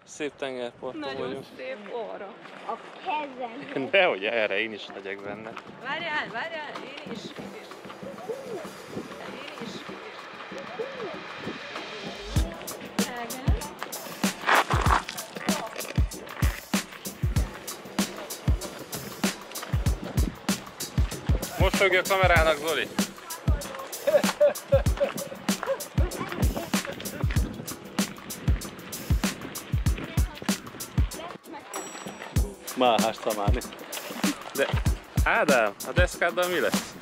Szép tengerparton vagyunk. Nagyon szép óra. A kezem. Dehogy erre én is legyek benne. Várjál, én is. Most fogja a kamerának, Zoli. Máhás szamáni. De Ádám, a deszkáddal mi lesz?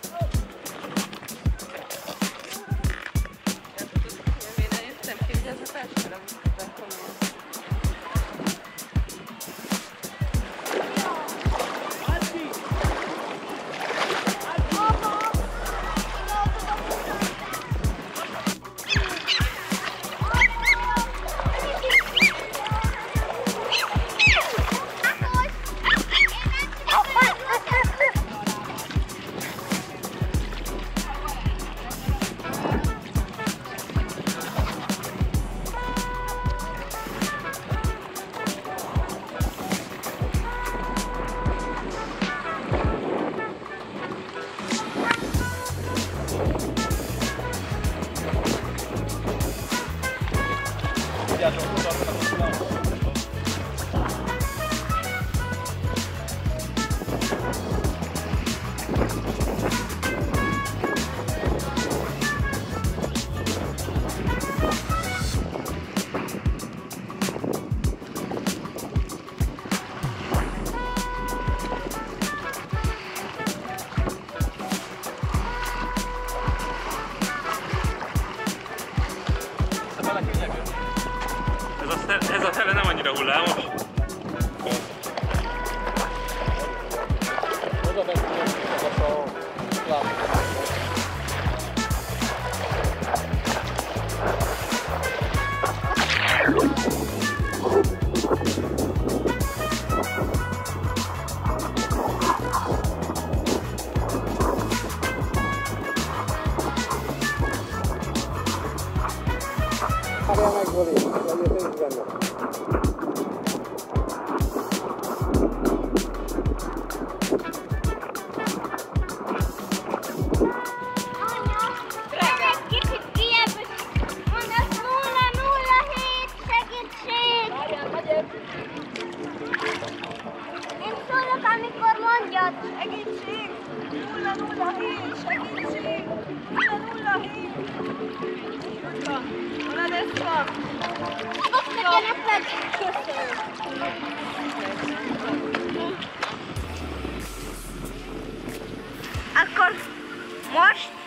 Ez a tele nem annyira hullámos. Várjál meg, Zoli, legyél te is benne. Amikor mondjad, Segítség! 007! Segítség! 007! Hol a deszka? ott legyenek meg. Akkor most